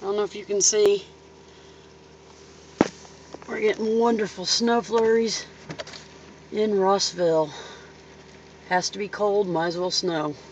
don't know if you can see. We're getting wonderful snow flurries in Rossville. Has to be cold, might as well snow.